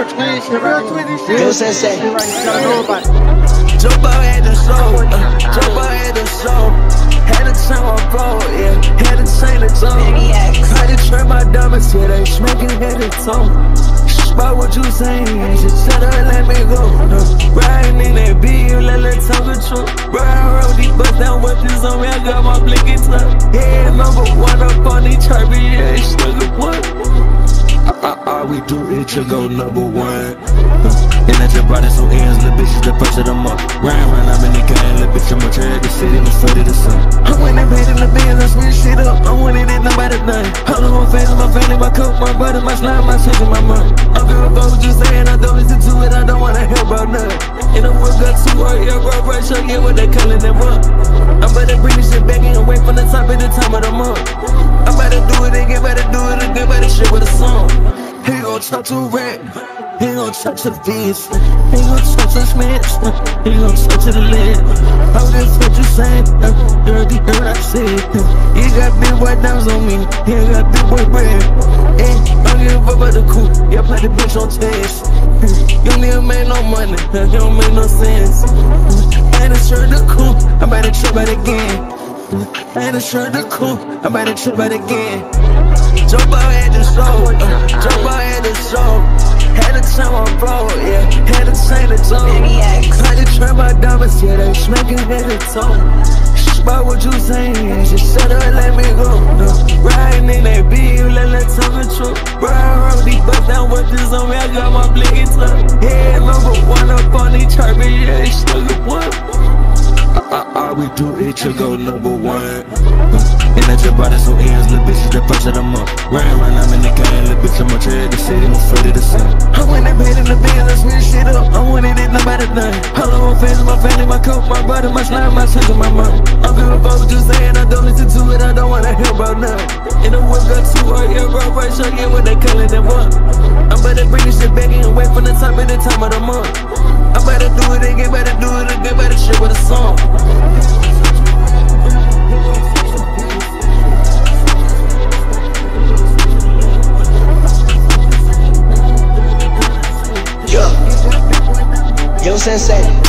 Real sensei. Joe had the soul, Joe had the soul. Had to turn my bro, yeah, had to change the tone. Had to turn my diamonds, yeah, they smoking head and toe. About what you saying, just shut up and let me go. Riding in that beat, you let it talk the truth. Bro, I wrote these bust down weapons on me, I got my blinky tuck. Yeah, #1 up on these chart, yeah, it's still a one. All we do is to go #1. And I just brought in some ends, little bitches, the pressure them up. Round, I'm in the game, little bitch, I'm a trade the city, I'm afraid of the sun. I went and paid in the bins, I switch shit up, I wanted it, nobody done. All of my family, my family, my coat, my brother, my slime, my sister, my mom. I'm good about what you saying, I don't listen to it, I don't wanna hear about nothing. And the world got too hard, yeah, bro, right, show you what they calling them up. I'm about to bring this shit back in and wait from the top at the time of the month. I'm about to do it again, better do it again, better shit with a song. He gon' talk to rap, he gon' talk to the beats, he gon' talk to Smiths, he gon' talk to the lid. All this what you saying, you already heard I said. He got big boy dimes on me, he got big boy bread. Hey, don't give up about the coupe, yeah, play the bitch on test. You don't even make no money, you don't make no sense. I ain't assured the coupe, I'm about to trip out again. I ain't assured the coupe, I'm about to trip out again. Joe had the soul, Joe had the soul. Had to turn my bro, yeah, had to change the tone. Had to turn my diamonds, yeah, they smoking head and toe. About what you saying, just shut up and let me go. Riding in that beat, you let it talk the truth. Bro, I wrote these bust down weapons on me, I got my blinky tuck. Yeah, #1 up on these chart, yeah, it's still a one. All we do is to go #1. And I just brought in some ends, little bitches, the pressure them up. Round, I'm in the game, little bitch, I'm a trade the city, I'm afraid of the sun. I went and paid in the bins, I switch shit up, I wanted it, nobody done. All of my family, my coat, my brother, my slime, my sister, my mom. I'm good about what you saying, I don't listen to it, I don't wanna hear about nothing. And the world got too hard, yeah, bro, right, show you what they calling them up. I'm about to bring this shit back in and wait from the top at the time of the month. I'm about to do it again, better do it again, better shit with a song. Yo, sensei.